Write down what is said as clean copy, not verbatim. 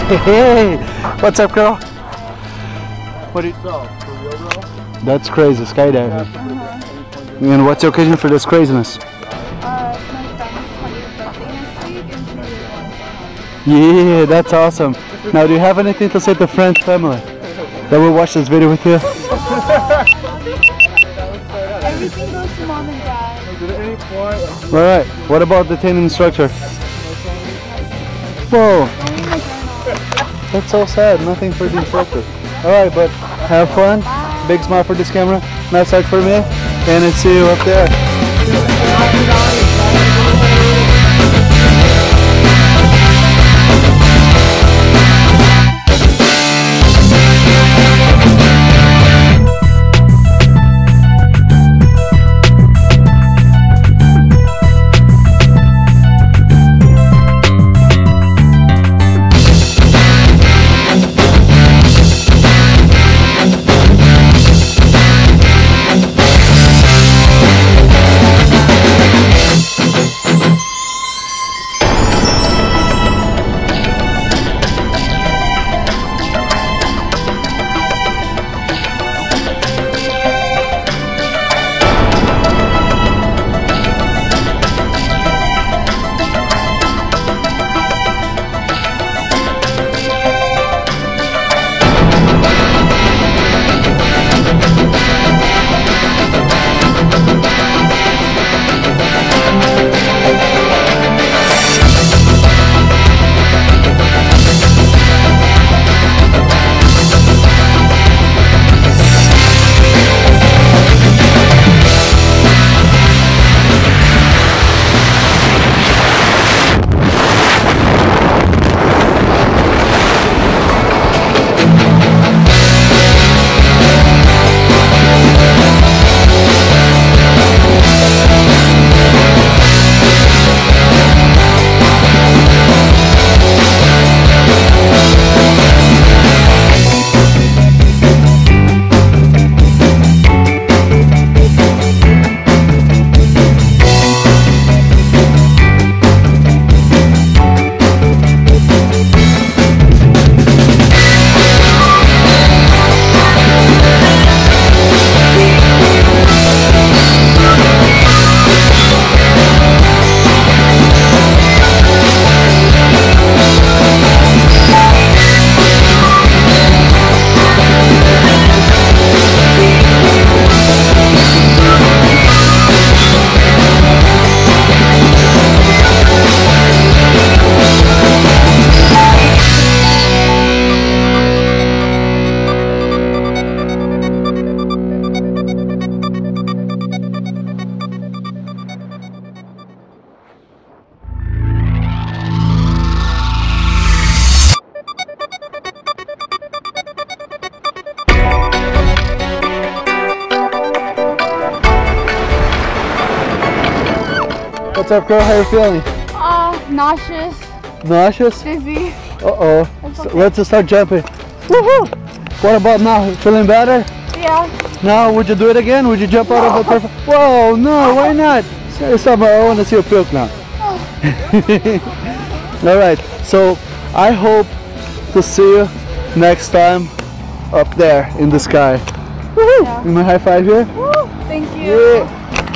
Hey, what's up, girl? What do you? That's crazy, skydiving. And what's the occasion for this craziness? It's my friend's 20th birthday next week and she really wants to come. Yeah, that's awesome. Now, do you have anything to say to friends, family that will watch this video with you? Everything goes to mom and dad. All right. What about the training instructor? Whoa, Only my grandma. that's so sad. Nothing for the instructor. All right, but have fun. Big smile for this camera. Nice hug for me. And I see you up there. What's up, girl? How you feeling? Nauseous. Nauseous? Dizzy. Uh-oh. It's So okay. let's just start jumping. Woohoo! What about now? Feeling better? Yeah. Now, would you do it again? Would you jump out of a perfect... Whoa, no, why not? Say something. I want to see you puke now. Alright, so I hope to see you next time up there in the sky. Woohoo! Yeah. Give me a high five here. Woo! Thank you. Yeah.